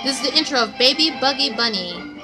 This is the intro of Baby Buggy Bunny.